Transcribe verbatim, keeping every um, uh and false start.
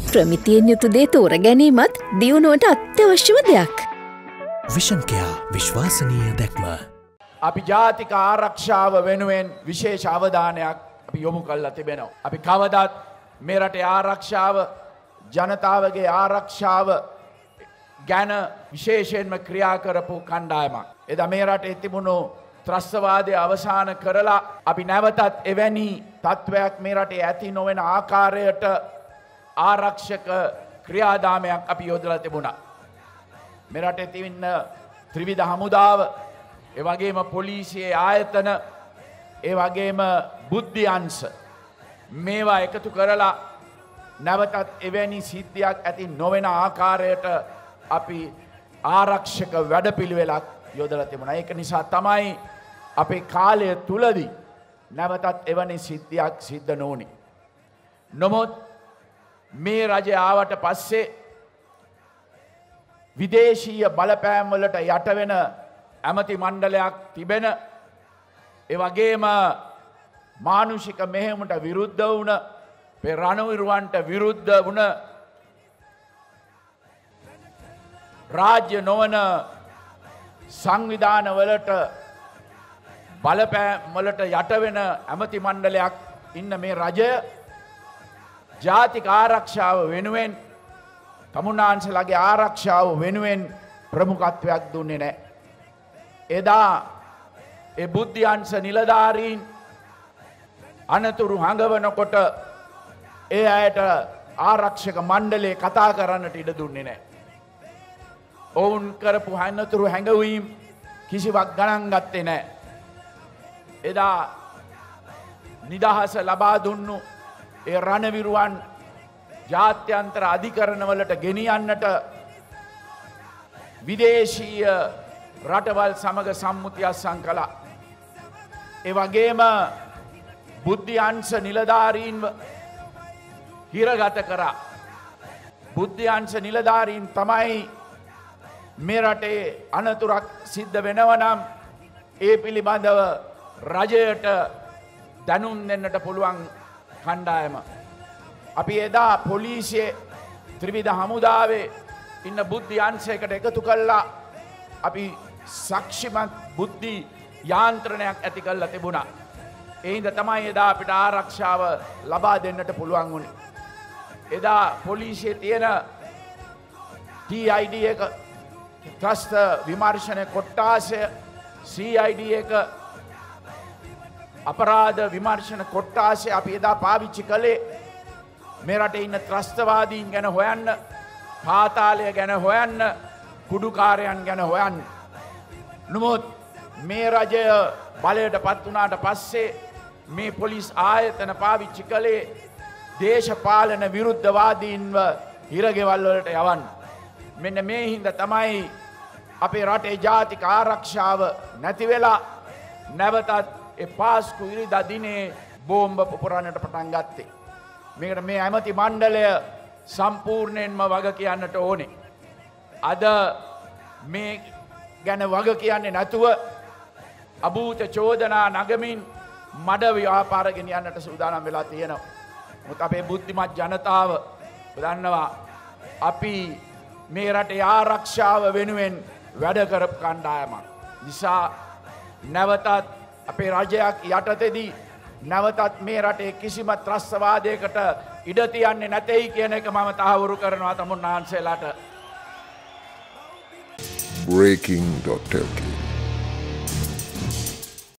ප්‍රමිතියෙන් යුතු දේ තෝර ගැනීමත් දියුණුවට අත්‍යවශ්‍යම දෙයක්. විෂන් කෙයා විශ්වාසනීය දැක්ම. අපි ජාතික ආරක්ෂාව වෙනුවෙන් විශේෂ අවධානයක් අපි යොමු කරලා තිබෙනවා. අපි කවදත් මේ රටේ ආරක්ෂාව ජනතාවගේ ආරක්ෂාව ගැන විශේෂයෙන්ම ක්‍රියා කරපු කණ්ඩායමක්. එදා මේ රටේ තිබුණු ත්‍රස්තවාදය අවසන් කරලා අපි නැවතත් එවැනි තත්ත්වයක් මේ රටේ ඇති නොවන ආකාරයට ආරක්ෂක ක්‍රියාදාමයක් අපි යොදලා තිබුණා. මේ රටේ තිබෙන ත්‍රිවිධ හමුදාව, ඒ වගේම පොලිසියේ ආයතන, ඒ වගේම බුද්ධි අංශ මේවා එකතු කරලා නැවතත් එවැනි සිද්ධියක් ඇති නොවන ආකාරයට අපි ආරක්ෂක වැඩපිළිවෙලක් යොදලා තිබුණා. ඒක නිසා තමයි අපේ කාලය තුලදී නැවතත් එවැනි සිද්ධියක් සිද්ධ නොවුනේ. නමුත් මේ රජය ආවට පස්සේ විදේශීය බලපෑම් වලට යට වෙන ඇමති මණ්ඩලයක් තිබෙන, ඒ වගේම මානුෂික මෙහෙයුමට විරුද්ධ වුණ, මේ රණවිරුවන්ට විරුද්ධ වුණ, රාජ්‍ය නොවන සංවිධාන වලට බලපෑම් වලට යට වෙන ඇමති මණ්ඩලයක් ඉන්න මේ රජය ජාතික ආරක්ෂාව වෙනුවෙන්, තමුන්නාන්සේලාගේ ආරක්ෂාව වෙනුවෙන් ප්‍රමුඛත්වයක් දුන්නේ නැහැ. එදා ඒ බුද්ධි අංශ නිලධාරීන් අනතුරු හඟවනකොට ඒ අයට ආරක්ෂක මණ්ඩලය කතා කරන්නට ඉඩ දුන්නේ නැහැ. ඔවුන් කරපු අනතුරු හැඟවීම් කිසිවක් ගණන් ගත්තේ නැහැ. එදා නිදහස ලබා දුන්නු ඒ රණවිරුවන් ජාත්‍යන්තර අධිකරණවලට ගෙනියන්නට විදේශීය රටවල් සමග සම්මුතියක් සංකලා. ඒ වගේම බුද්ධි අංශ නිලධාරීන්ව හිරගත කරා. බුද්ධි අංශ නිලධාරීන් තමයි මේ රටේ අනතුරක් සිද්ධ වෙනවා නම් ඒ පිළිබඳව රජයට දැනුම් දෙන්නට පුළුවන් කණ්ඩායම. අපි එදා පොලිසියේ ත්‍රිවිධ හමුදාවේ ඉන්න බුද්ධි අංශයකට එකතු කළා. අපි සක්ෂිමත් බුද්ධි යාන්ත්‍රණයක් ඇති කරලා තිබුණා. ඒ හින්දා තමයි එදා අපිට ආරක්ෂාව ලබා දෙන්නට පුළුවන් වුණේ. එදා පොලිසියේ තියෙන ටී අයි ඩී එක, ත්‍රස්ත විමර්ශන කොට්ටාසය, සී අයි ඩී එක, අපරාධ විමර්ශන කොට්ටාසය අපි එදා පාවිච්චි කළේ මේ රටේ ඉන්න ත්‍රස්තවාදීන් ගැන හොයන්න, පාතාලය ගැන හොයන්න, කුඩුකාරයන් ගැන හොයන්න. නමුත් මේ රජය බලයට පත් වුණාට පස්සේ මේ පොලිස් ආයතන පාවිච්චි කළේ දේශපාලන විරුද්ධවාදීන්ව හිරගෙවල් වලට යවන්න. මෙන්න මේ හින්දා තමයි අපේ රටේ ජාතික ආරක්ෂාව නැති වෙලා නැවතත් ඒ පාස්කු ඉරිදා දිනේ බෝම්බ පුපුරන්නට පටන් ගත්තේ. මේකට මේ ඇමති මණ්ඩලය සම්පූර්ණයෙන්ම වග කියන්නට ඕනේ. අද මේ ගැන වග කියන්නේ නැතුව අභූත චෝදනා නගමින් මඩ ව්‍යාපාර ගෙනියන්නට සූදානම් වෙලා තියෙනවා. මොකද අපේ බුද්ධිමත් ජනතාව දන්නවා අපි මේ රටේ ආරක්ෂාව වෙනුවෙන් වැඩ කරපු කණ්ඩායමක්. නිසා නැවතත් අපේ රජයක් යටතේදී නැවතත් මේ රටේ කිසිම ත්‍රස්තවාදයකට ඉඩ තියන්නේ නැtei කියන එක මම තහවුරු කරනවා තමුන්නාන්සේලාට. breaking dot l k